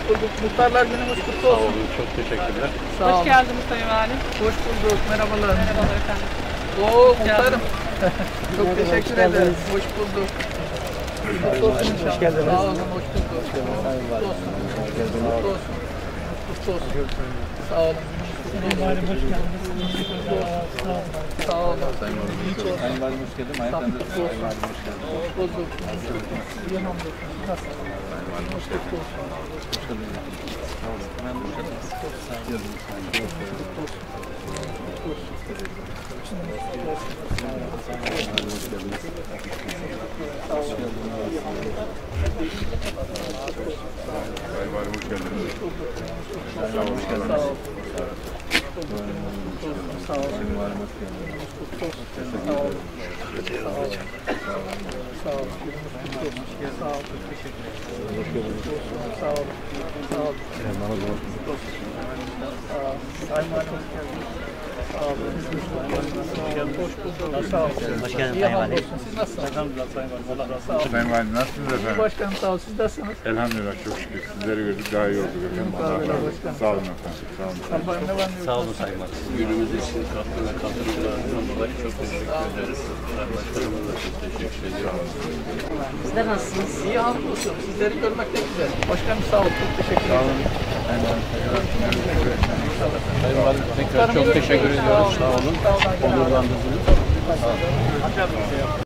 bulduk. Muhtarlar Günümüz kutlu Sağ olsun. olun, çok teşekkürler. Hoş geldiniz Sayın Valim. Hoş bulduk. Merhabalar. Merhabalar efendim. Oo muhtarım. Çok teşekkür ederim. Hoş bulduk. Kutlu olsun inşallah. Hoş geldiniz. Sağ olun, hoş bulduk. Kutlu olsun. Kutlu olsun. Kutlu olsun. Sağ olun. Sayın Valim hoş geldiniz. Sağ olun. Sayın Valim. Sayın Valim hoş geldin. Ayaklarınızda Sayın Valim hoş geldin. Bulduk. İyi hamdolsun. Nasılsın? Sayın Valim hoş geldin. Hoş geldin. Sağ olun. Ben hoş geldiniz. Sağ olun. Sayın Valim hoş geldiniz. Sağ olun. Sağ olun. Sağ olun. Sayın Valim hoş geldiniz. Sağ olun. Sağ olun. Sağ olun. Teşekkür ederim. Sağ olun. Sağ olun. Sayın Valim hoş geldiniz. Sağ olun. Hoş bulduk. Sağ olun. Hoş geldin İyi Sayın Valim. hamdolsun. Siz nasılsınız? Elhamdülillah Sayın Valim. Allah razı olsun. Sayın Valim nasılsınız efendim? Başkanım sağ olun. Siz nasılsınız? Elhamdülillah çok şükür. Sizleri gördük daha iyi olduk efendim. Allah razı olsun. Sağ olun efendim. Sağ olun. Allah'ım ne var ne yok. Sağ olun Sayın Valim. Günümüz için katkı ve katkılarından dolayı çok teşekkür ederiz. Sayın Başkanımıza çok teşekkür ediyorum. Sizler nasılsınız? İyi hamdolsun. Sizleri görmek de güzel. Başkanım sağ olun. Çok teşekkür ederim. Sayın Valim tekrar çok teşekkür ediyoruz. Sağ olun. Onurlandınız.